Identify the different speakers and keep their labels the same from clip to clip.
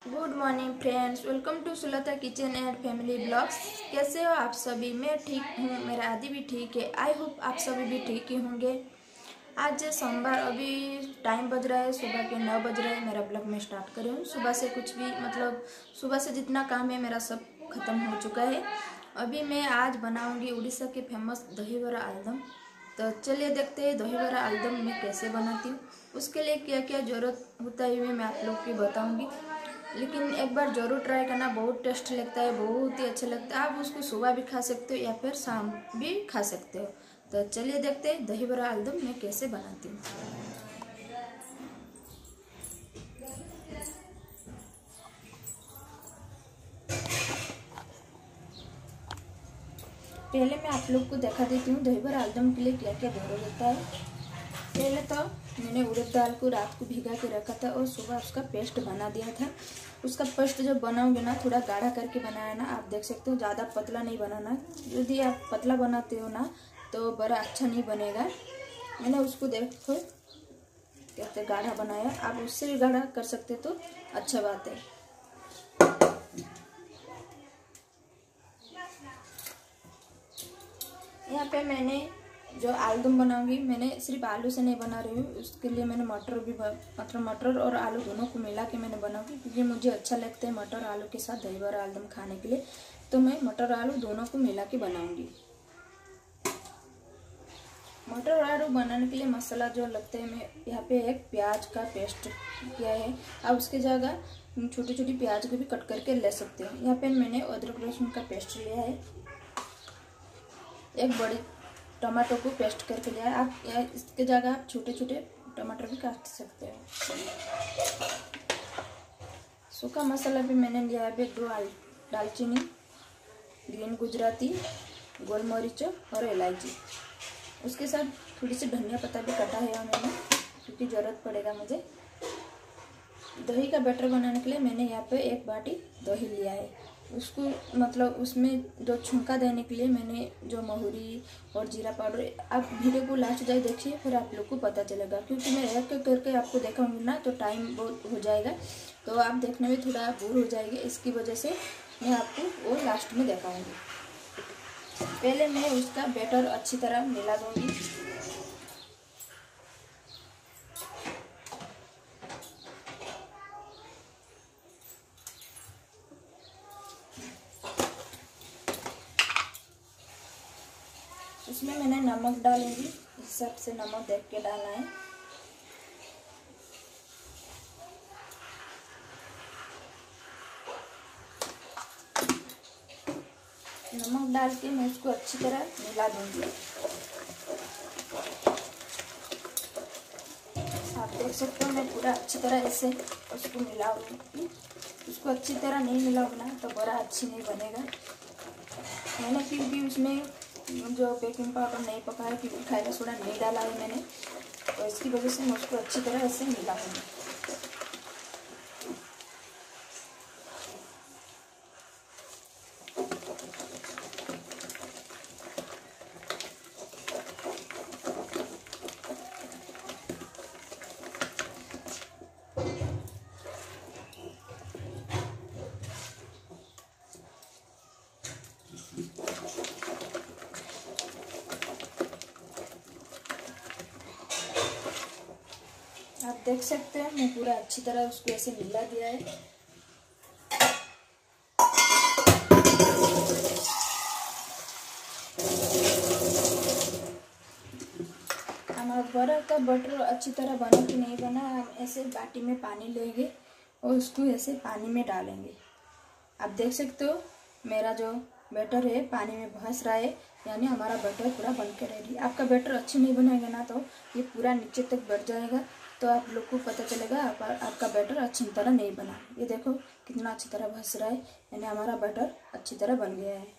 Speaker 1: Good morning friends, welcome to Sulta kitchen and family blogs. कैसे हो आप सभी? मैं ठीक हूँ, मेरा आदि भी ठीक है। आई होप आप सभी भी ठीक ही होंगे। आज सोमवार, अभी टाइम बज रहा है सुबह के 9 बज रहे हैं। मेरा ब्लॉग मैं स्टार्ट कर रही हूँ। सुबह से कुछ भी सुबह से जितना काम है मेरा सब खत्म हो चुका है। अभी मैं आज बनाऊँगी उड़ीसा के फेमस दही बड़ा आलूदम। तो चलिए देखते हैं दही बड़ा आलूदम मैं कैसे बनाती हूँ। उसके लिए क्या क्या ज़रूरत होता है मैं आप लोग को बताऊँगी। लेकिन एक बार ज़रूर ट्राई करना, बहुत टेस्ट लगता है, बहुत ही अच्छा लगता है। आप उसको सुबह भी खा सकते हो या फिर शाम भी खा सकते हो। तो चलिए देखते हैं दही बड़ा आलूदम मैं कैसे बनाती हूँ। पहले मैं आप लोग को दिखा देती हूँ दही बड़ा आलूदम के लिए क्या क्या ज़रूरत होता है। पहले तो मैंने उड़द दाल को रात को भिगा के रखा था और सुबह उसका पेस्ट बना दिया था। उसका पेस्ट जब बनाओगे ना, थोड़ा गाढ़ा करके बनाया ना, आप देख सकते हो, ज़्यादा पतला नहीं बनाना। यदि आप पतला बनाते हो ना तो बड़ा अच्छा नहीं बनेगा। मैंने उसको देखो कैसे गाढ़ा बनाया, आप उससे भी गाढ़ा कर सकते तो अच्छा बात है। यहाँ पे मैंने जो आलूदम बनाऊंगी, मैंने सिर्फ आलू से नहीं बना रही हूँ। उसके लिए मैंने मटर और आलू दोनों को मिला के मैंने बनाऊंगी, क्योंकि मुझे अच्छा लगता है मटर आलू के साथ दही बड़ा आलूदम खाने के लिए। तो मैं मटर आलू दोनों को मिला के बनाऊंगी। मटर और आलू बनाने के लिए मसाला जो लगता है, मैं यहाँ पे एक प्याज का पेस्ट किया है। आप उसके जगह छोटी छोटी प्याज को भी कट करके ले सकते हो। यहाँ पे मैंने अदरक लहसुन का पेस्ट लिया है। एक बड़ी टमाटो को पेस्ट करके लिया है। आप इसके जगह आप छोटे छोटे टमाटर भी काट सकते हो। सूखा मसाला भी मैंने लिया है 2 दालचीनी, ग्रीन गुजराती, गोल मरीच और इलायची। उसके साथ थोड़ी सी धनिया पत्ता भी कटा है मैंने, क्योंकि ज़रूरत पड़ेगा मुझे। दही का बैटर बनाने के लिए मैंने यहाँ पे 1 बाटी दही लिया है। उसको उसमें जो छुंका देने के लिए मैंने जो महुरी और जीरा पाउडर, आप वीडियो को लास्ट जाए देखिए, फिर आप लोग को पता चलेगा। क्योंकि मैं एक एक करके आपको दिखाऊंगी ना तो टाइम बहुत हो जाएगा, तो आप देखने में थोड़ा बोर हो जाएंगे। इसकी वजह से मैं आपको वो लास्ट में दिखाऊंगी। पहले मैं उसका बैटर अच्छी तरह मिला दूंगी। इसमें मैंने नमक डालूंगी, इस हिसाब से नमक देख के डालना है। नमक डाल के मैं उसको अच्छी तरह मिला दूंगी। आप देख सकते हो मैं पूरा अच्छी तरह ऐसे उसको मिलाऊंगी। उसको अच्छी तरह नहीं मिलाऊंगा ना तो बड़ा अच्छी नहीं बनेगा। मैंने फिर भी उसमें जो बेकिंग पाउडर नहीं पकाया, क्योंकि खाने सोडा नहीं डाला है मैंने, तो इसकी वजह से मैं उसको अच्छी तरह ऐसे मिलाऊंगी। आप देख सकते हैं मैं पूरा अच्छी तरह उसको ऐसे मिला दिया है। हमारा बड़ा का बटर अच्छी तरह बना कि नहीं बना, हम ऐसे बाटी में पानी लेंगे और उसको ऐसे पानी में डालेंगे। आप देख सकते हो मेरा जो बैटर है पानी में भस रहा है, यानी हमारा बैटर पूरा बन के रेडी। आपका बैटर अच्छी नहीं बनेगा ना तो ये पूरा नीचे तक बढ़ जाएगा, तो आप लोग को पता चलेगा आपका बैटर अच्छी तरह नहीं बना। ये देखो कितना अच्छी तरह भस रहा है, यानी हमारा बैटर अच्छी तरह बन गया है।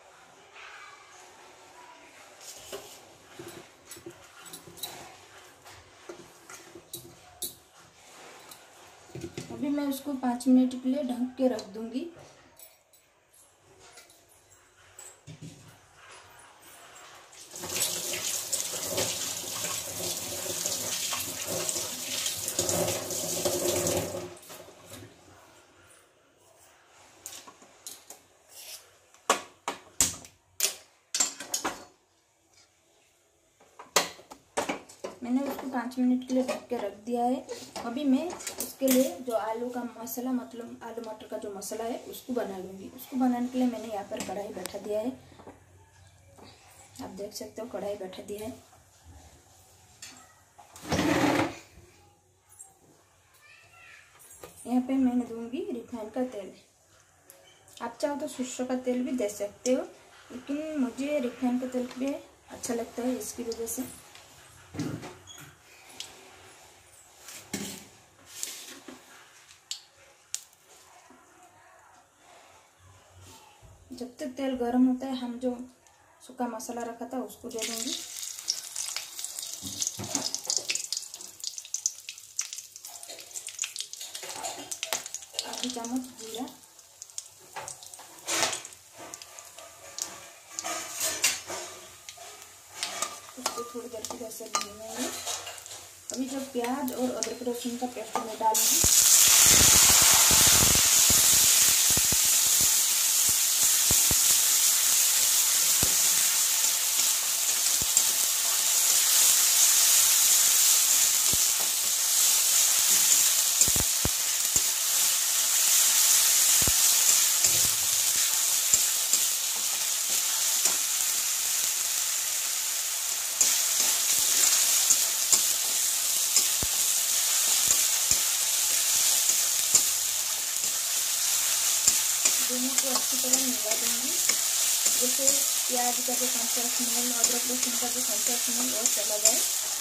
Speaker 1: अभी मैं उसको 5 मिनट के लिए ढक के रख दूंगी। मैंने उसको 5 मिनट के लिए ढक के रख दिया है। अभी मैं उसके लिए जो आलू का मसाला, मतलब आलू मटर का जो मसाला है उसको बना लूँगी। उसको बनाने के लिए मैंने यहाँ पर कढ़ाई बैठा दिया है। आप देख सकते हो कढ़ाई बैठा दिया है। यहाँ पे मैंने दूंगी रिफाइंड का तेल। आप चाहो तो सरसों का तेल भी दे सकते हो, लेकिन मुझे रिफाइंड का तेल भी अच्छा लगता है, इसकी वजह से। जब तक तेल गर्म होता है हम जो सूखा मसाला रखा था उसको दे दूंगी। आधी चम्मच जीरा, उसको थोड़ी देर के लिए ऐसे भूनेंगे। अभी जब प्याज और अदरक लहसुन का पेस्ट में डालूंगी। दोनों को अच्छी तरह मिला दूंगी। जैसे प्याज का जो कच्चा स्मेल, अदरक लहसुन का जो कच्चा स्मेल वो चला जाए।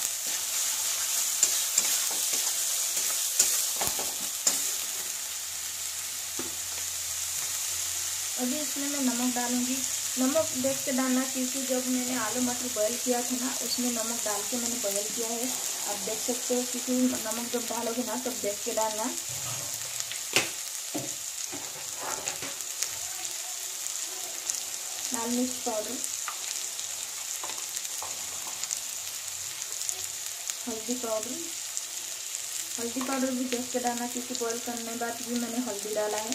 Speaker 1: अभी इसमें मैं नमक डालूंगी। नमक देख के डालना, क्योंकि जब मैंने आलू मटर बॉयल किया था ना, उसमें नमक डाल के मैंने बॉयल किया है। आप देख सकते हो, क्योंकि नमक जब डालोगे ना तब देख के डालना। लाल मिर्च पाउडर, हल्दी पाउडर। हल्दी पाउडर भी देख के डालना, क्योंकि बॉयल करने के बाद भी मैंने हल्दी डाला है।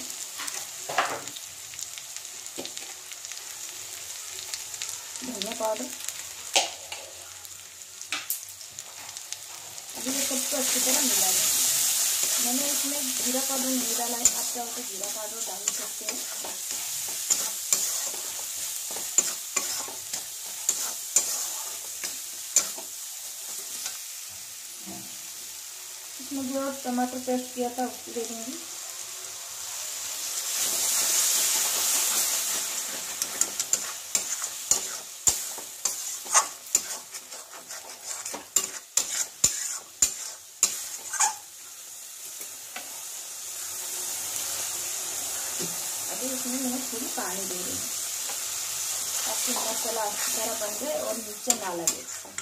Speaker 1: धनिया पाउडर। अभी ये सबको अच्छी तरह मिला लें। मैंने इसमें जीरा पाउडर नहीं डाला है, आप चाहो तो जीरा पाउडर डाल सकते हैं। इसमें जो टमाटर पेस्ट किया था उसको दे दूंगी। अभी इसमें मैंने थोड़ी पानी दे दी ताकि मसाला अच्छी तरह बन जाए और नीचे ना लगे।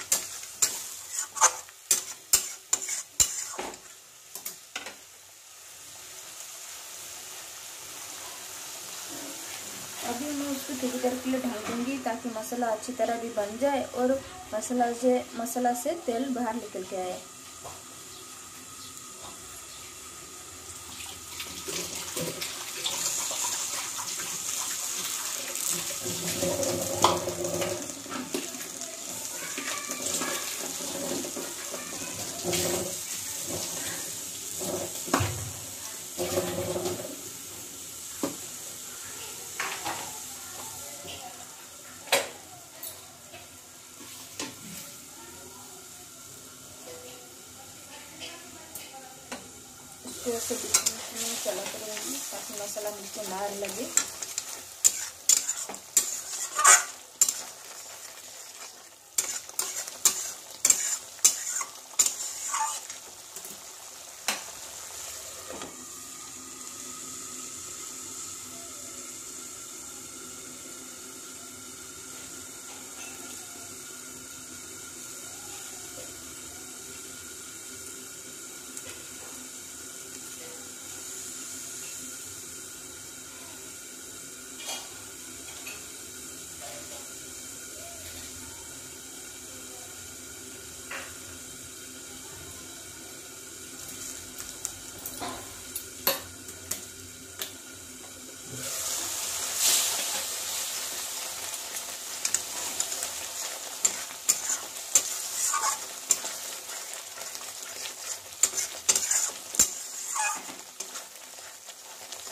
Speaker 1: अभी मैं उसको थोड़ी देर के लिए ढक दूंगी ताकि मसाला अच्छी तरह भी बन जाए और मसाला से तेल बाहर निकल के आए। ऐसे बीच में चला करूँगी ताकि मसाला नीचे ना लगे।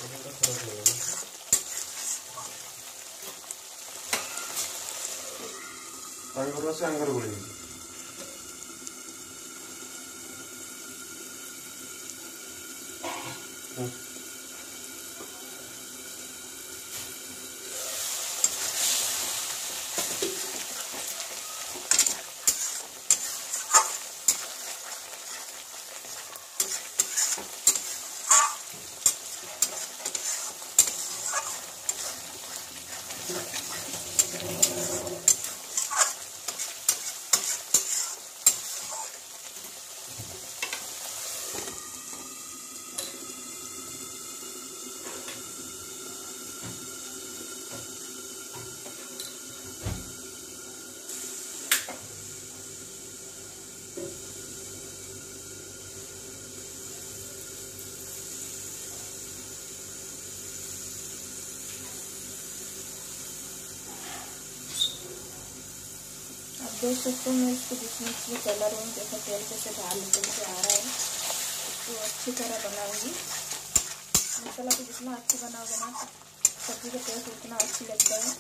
Speaker 2: से अंगर बोलेगी
Speaker 1: देख सकते हो मैं इसको बीच में इसलिए चला रही हूँ। देखो तेल कैसे बाहर निकल के आ रहा है। इसको अच्छी तरह बनाऊंगी। मसाला को जितना अच्छा बनाओगे ना सब्जी का टेस्ट उतना अच्छी लगता है।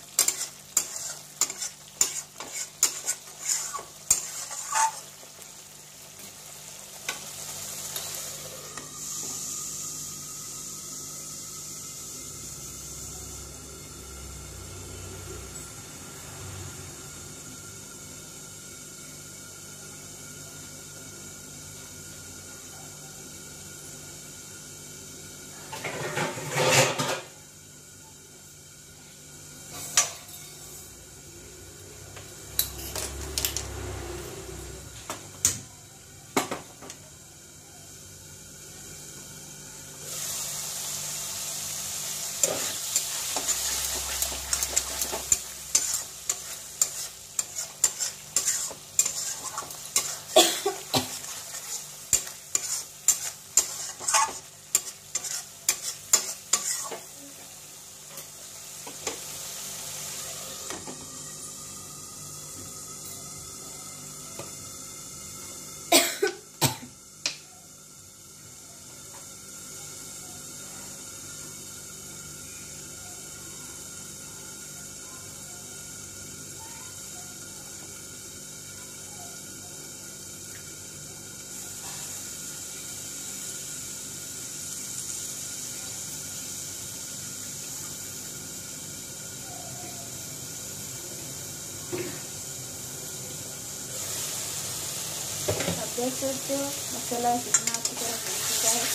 Speaker 1: देख सकते हो मसाला कितना अच्छी तरह भून चुका है।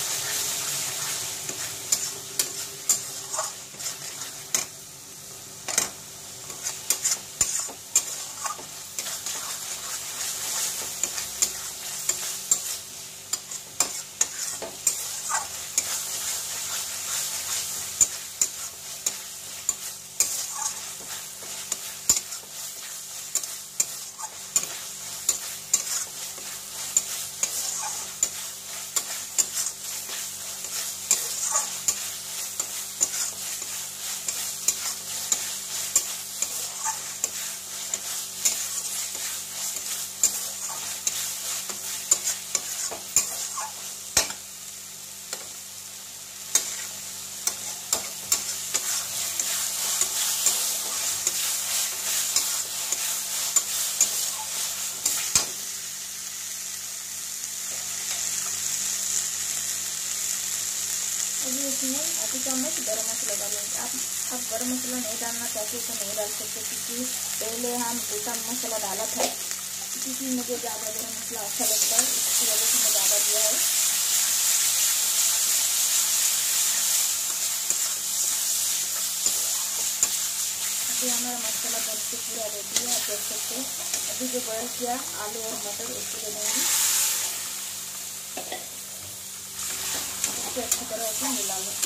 Speaker 1: अभी इसमें आधी चम्मच गरम मसाला डालेंगे। आप गरम मसाला नहीं डालना चाहते तो नहीं डाल सकते, क्योंकि पहले हम गोटा मसाला डाला था, क्योंकि मुझे ज़्यादा गरम मसाला अच्छा लगता है, इसकी वजह से मैं ज़्यादा दिया है। अभी हमारा मसाला बन के पूरा रेडी है, आप देख सकते हैं। अभी जो बॉयल किया आलू और मटर उसको दे देंगे, अच्छी तरह से मिला लें।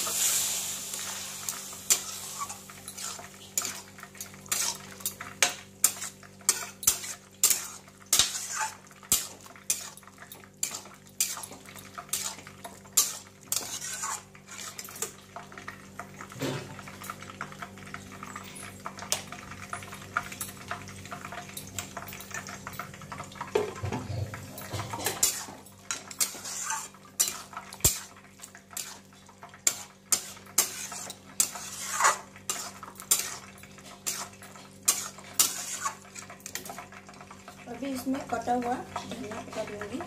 Speaker 1: इसमें कटा हुआ धनिया पत्ता दूंगी।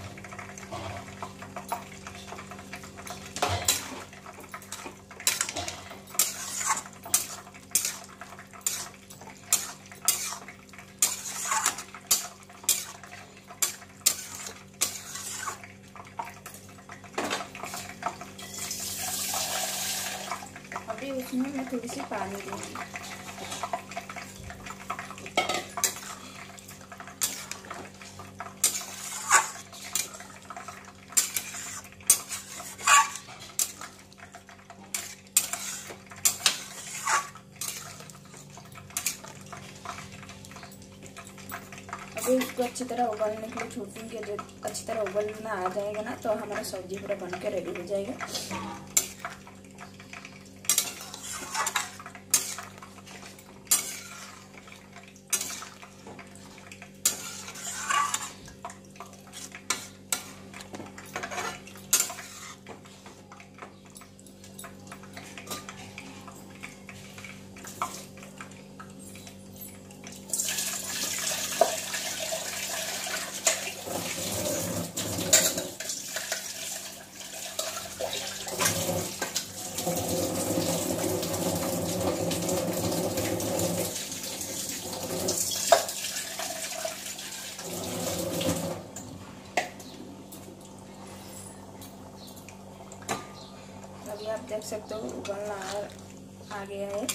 Speaker 1: अभी उसमें मैं थोड़ी सी पानी दूंगी। अभी इसको अच्छी तरह उबालने के लिए छोड़ दूंगी। जब अच्छी तरह उबलना आ जाएगा ना तो हमारा सब्जी पूरा बन के रेडी हो जाएगा। अभी आप देख सकते हो उबलना आ गया है।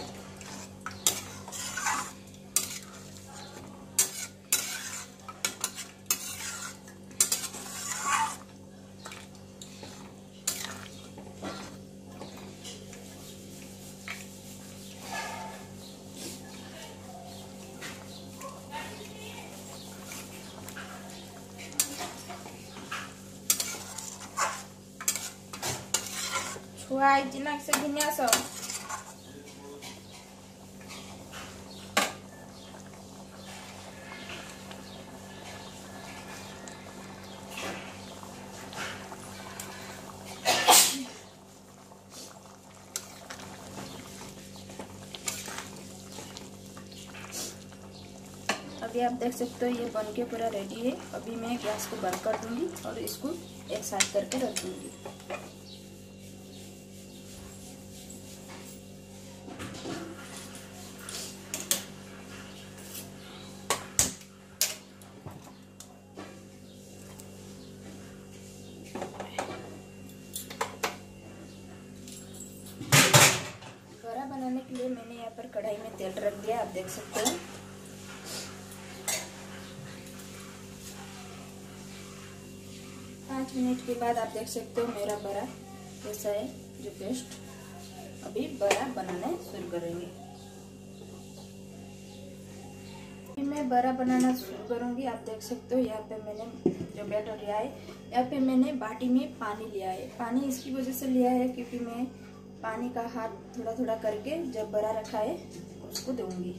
Speaker 1: छुआ जिनक से गिनिया सब अभी आप देख सकते हो ये बन के पूरा रेडी है। अभी मैं गैस को बंद कर दूंगी और इसको एक साइड करके रख दूंगी। बड़ा बनाने के लिए मैंने यहाँ पर कढ़ाई में तेल रख दिया, आप देख सकते हो। पाँच मिनट के बाद आप देख सकते हो मेरा बड़ा कैसा है जो पेस्ट। अभी बड़ा बनाना शुरू करेंगे। मैं बड़ा बनाना शुरू करूंगी। आप देख सकते हो यहाँ पे मैंने जो बैटर लिया है, यहाँ पे मैंने बाटी में पानी लिया है। पानी इसकी वजह से लिया है क्योंकि मैं पानी का हाथ थोड़ा थोड़ा करके जब बड़ा रखा है उसको दूंगी।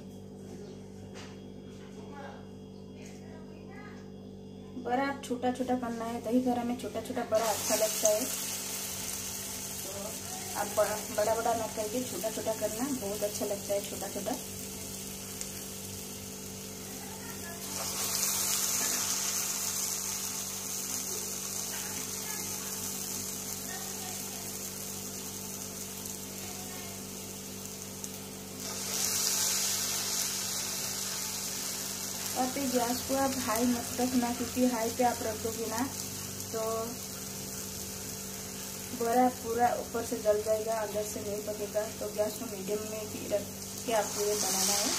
Speaker 1: बड़ा आप छोटा छोटा बनना है, दही बड़ा में छोटा छोटा बड़ा अच्छा लगता है। तो आप बड़ा बड़ा ना करके छोटा छोटा करना, बहुत अच्छा लगता है छोटा छोटा। और फिर गैस को आप हाई मत रखना, क्योंकि हाई पे आप रख दोगे ना तो बड़ा पूरा ऊपर से जल जाएगा, अंदर से नहीं पकेगा। तो गैस को मीडियम में भी रख के आपको ये बनाना है।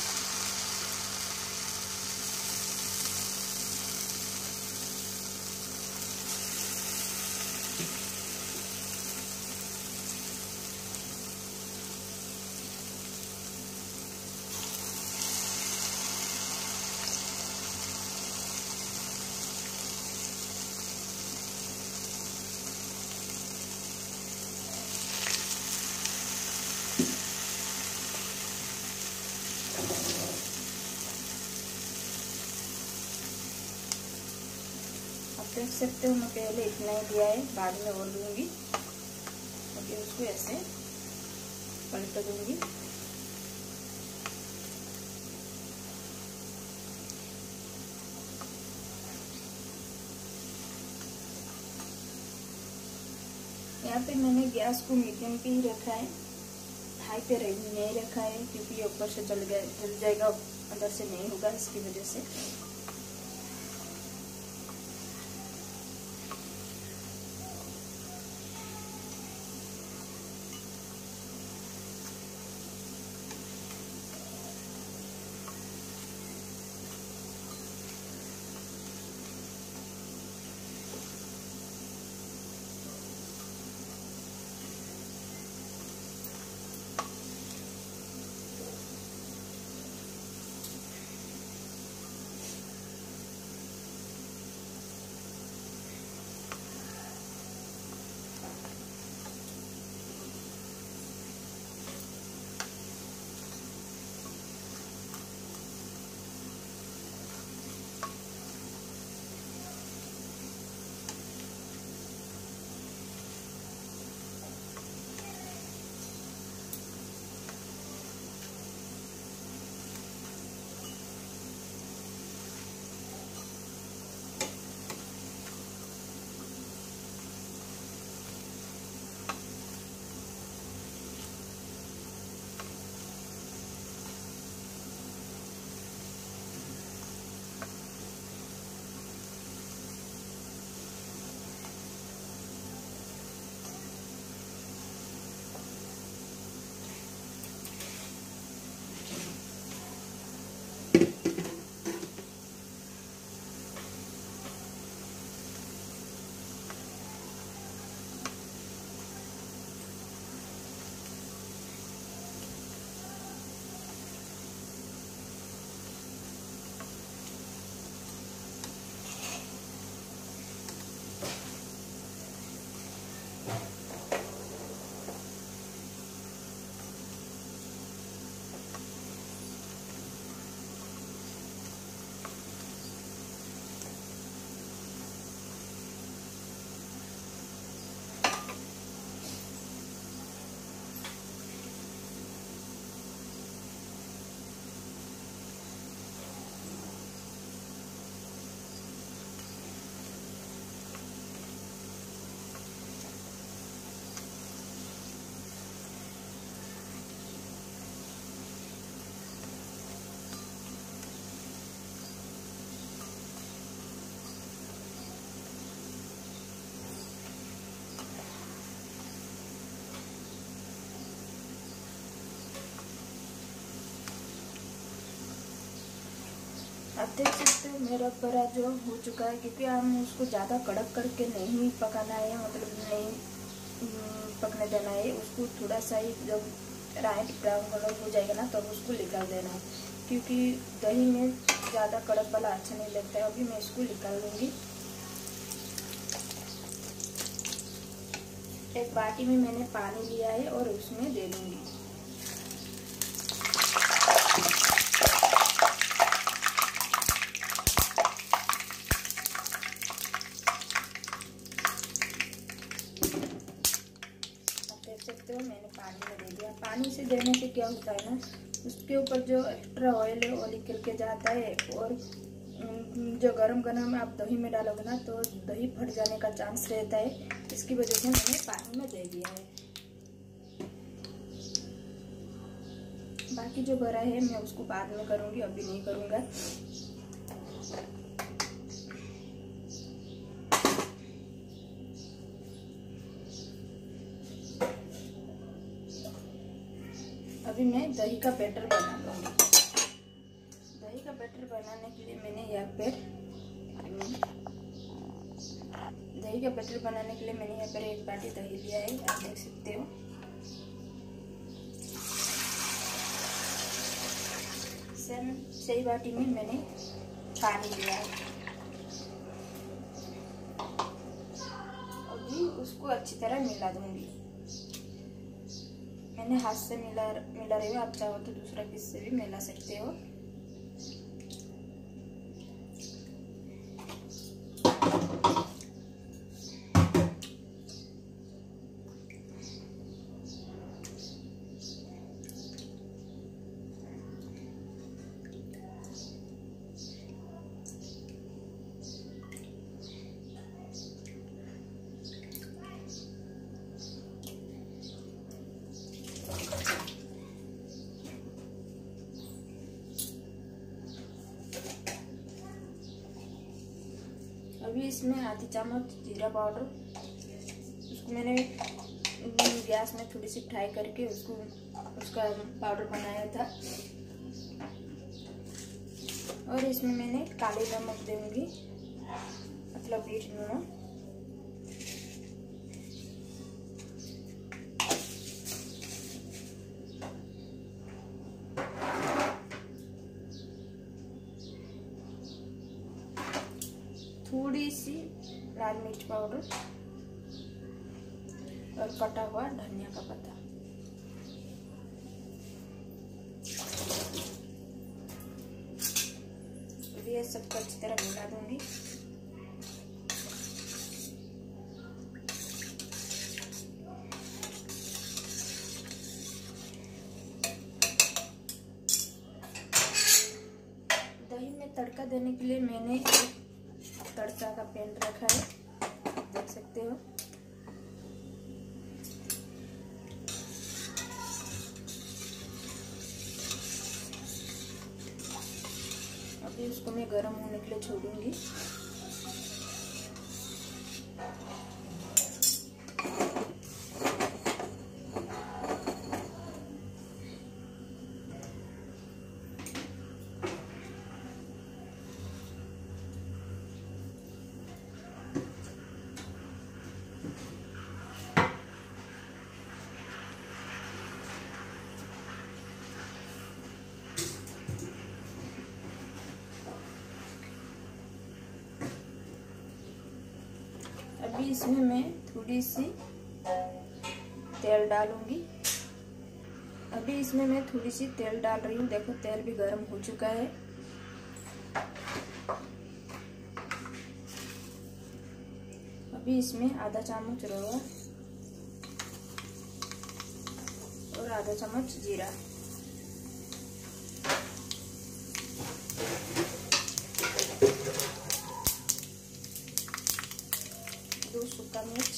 Speaker 1: देख सकते हो मैं पहले इतना ही दिया है, बाद में और दूंगी। अभी उसको ऐसे पलट दूंगी। यहाँ पे मैंने गैस को मीडियम पे ही रखा है, हाई पे नहीं रखा है, क्योंकि ये ऊपर से जल जाएगा, अंदर से नहीं होगा, इसकी वजह से। आप देख सकते हो मेरा बड़ा जो हो चुका है, क्योंकि हमें उसको ज़्यादा कड़क करके नहीं पकाना है, मतलब नहीं पकने देना है उसको। थोड़ा सा ही जब राइट ब्राउन कलर हो जाएगा ना, तब उसको निकाल देना है, क्योंकि दही में ज़्यादा कड़क वाला अच्छा नहीं लगता है। अभी मैं इसको निकाल लूँगी। एक बाटी में मैंने पानी लिया है और उसमें दे दूँगी। सकते हो मैंने पानी में दे दिया। पानी से देने से क्या होता है ना, उसके ऊपर जो एक्स्ट्रा ऑयल है वो निकल के जाता है, और जो गरम गरम आप दही में डालोगे ना तो दही फट जाने का चांस रहता है। इसकी वजह से मैंने पानी में दे दिया है। बाकी जो बड़ा है मैं उसको बाद में करूँगी, अभी नहीं करूँगा। अभी मैं दही का बैटर बना लूँगी। दही का बैटर बनाने के लिए मैंने यहाँ पर एक बाटी दही लिया है, आप देख सकते हो। सेम सही बाटी में मैंने पानी लिया है। अभी उसको अच्छी तरह मिला दूंगी। मैंने हाथ से मिला रही हूँ, आप चाहो तो दूसरा पीस से भी मिला सकते हो। अभी इसमें आधी चम्मच जीरा पाउडर, उसको मैंने गैस में थोड़ी सी फ्राई करके उसका पाउडर बनाया था। और इसमें मैंने काली नमक दूंगी, मतलब बीट नमक। थोड़ी सी लाल मिर्च पाउडर और कटा हुआ धनिया का पत्ता। ये सबको अच्छी तरह मिला दूंगी। दही में तड़का देने के लिए मैंने एक तड़का का पैन रखा है, देख सकते हो। अभी उसको मैं गर्म होने के लिए छोड़ूंगी। अभी इसमें मैं थोड़ी सी तेल डालूंगी। अभी इसमें मैं थोड़ी सी तेल डाल रही हूँ। देखो तेल भी गर्म हो चुका है। अभी इसमें आधा चम्मच रवा और आधा चम्मच जीरा, दो सूखा मिर्च,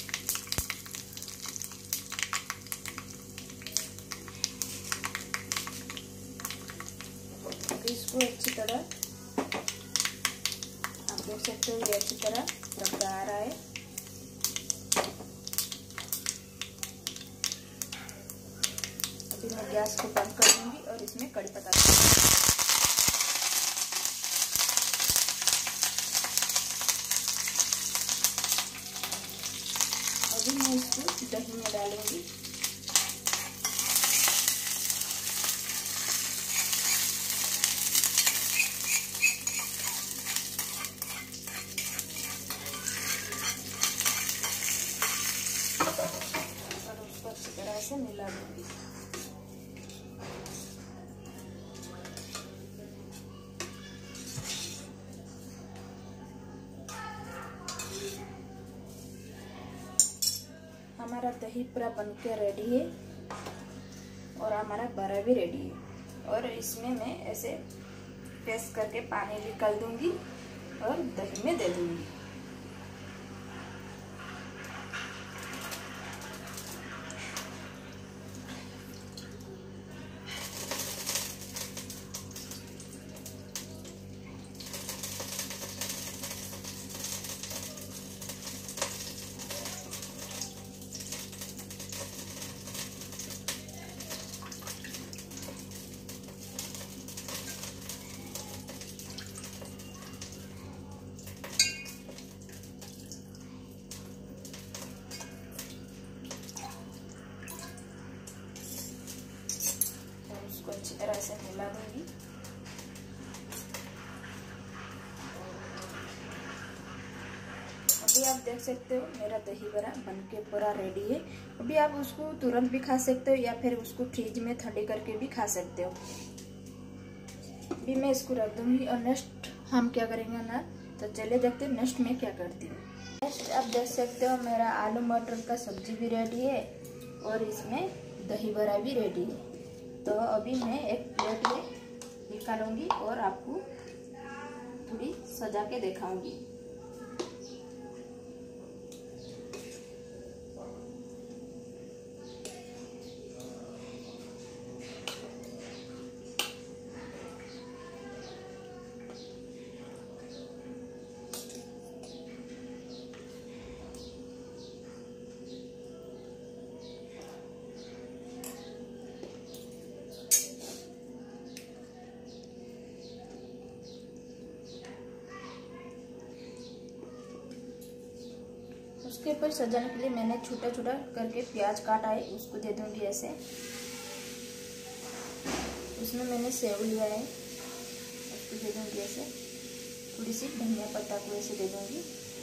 Speaker 1: इसको अच्छी तरह, आप देख सकते हो ये अच्छी तरह पकता आ रहा है। अभी मैं गैस को बंद कर दूंगी और इसमें कड़ी पत्ता, अभी मैं इसको दही में डालूंगी। और उसको अच्छी तरह से मिला दूंगी। हमारा दही पूरा बनके रेडी है और हमारा बड़ा भी रेडी है। और इसमें मैं ऐसे प्रेस करके पानी निकाल दूंगी और दही में दे दूंगी। इसको अच्छी तरह से मिला दूंगी। अभी आप देख सकते हो मेरा दही बड़ा बनके पूरा रेडी है। अभी आप उसको तुरंत भी खा सकते हो या फिर उसको फ्रिज में ठंडी करके भी खा सकते हो। अभी मैं इसको रख दूंगी और नेक्स्ट हम क्या करेंगे ना, तो चलिए देखते हैं नेक्स्ट में क्या करती हूँ। नेक्स्ट आप देख सकते हो मेरा आलू मटर का सब्जी भी रेडी है और इसमें दही बड़ा भी रेडी है। तो अभी मैं एक प्लेट में निकालूंगी और आपको थोड़ी सजा के दिखाऊंगी। उसके ऊपर सजाने के लिए मैंने छोटा छोटा करके प्याज काटा है, उसको दे दूंगी ऐसे। उसमें मैंने सेव लिया है, उसको दे दूंगी ऐसे। थोड़ी सी धनिया पत्ता को ऐसे दे दूंगी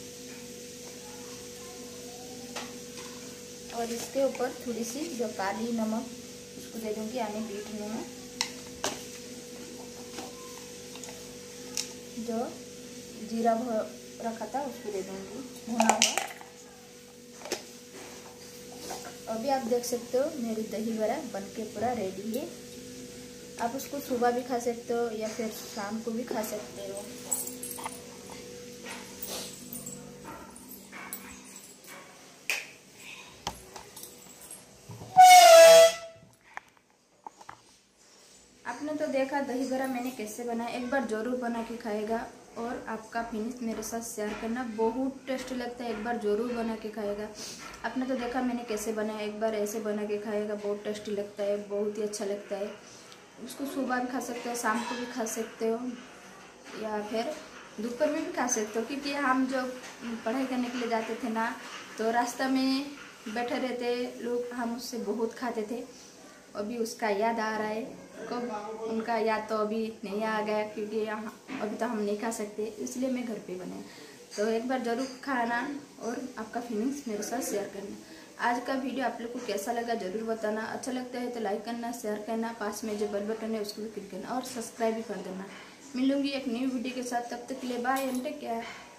Speaker 1: और इसके ऊपर थोड़ी सी जो काली नमक उसको दे दूंगी, यानी बीट नमक, जो जीरा रखा था उसको दे दूंगी भुना हुआ। अभी आप देख सकते हो मेरी दही बड़ा बनके पूरा रेडी है। आप उसको सुबह भी खा सकते हो या फिर शाम को भी खा सकते हो। आपने तो देखा दही बड़ा मैंने कैसे बनाया, एक बार ज़रूर बना के खाएगा और आपका फिनिश मेरे साथ शेयर करना। बहुत टेस्टी लगता है, एक बार ज़रूर बना के खाएगा। आपने तो देखा मैंने कैसे बनाया, एक बार ऐसे बना के खाएगा, बहुत टेस्टी लगता है, बहुत ही अच्छा लगता है। उसको सुबह भी खा सकते हो, शाम को भी खा सकते हो या फिर दोपहर में भी खा सकते हो। क्योंकि हम जब पढ़ाई करने के लिए जाते थे ना, तो रास्ता में बैठे रहते लोग, हम उससे बहुत खाते थे। अभी उसका याद आ रहा है, कब उनका याद तो अभी नहीं आ गया, क्योंकि यहाँ अभी तो हम नहीं खा सकते, इसलिए मैं घर पे बनाया। तो एक बार ज़रूर खाना और आपका फीलिंग्स मेरे साथ शेयर करना। आज का वीडियो आप लोग को कैसा लगा ज़रूर बताना। अच्छा लगता है तो लाइक करना, शेयर करना, पास में जो बेल बटन है उसको भी क्लिक करना और सब्सक्राइब भी कर देना। मिलूंगी एक न्यू वीडियो के साथ, तब तक के लिए बाय एंड टेक केयर।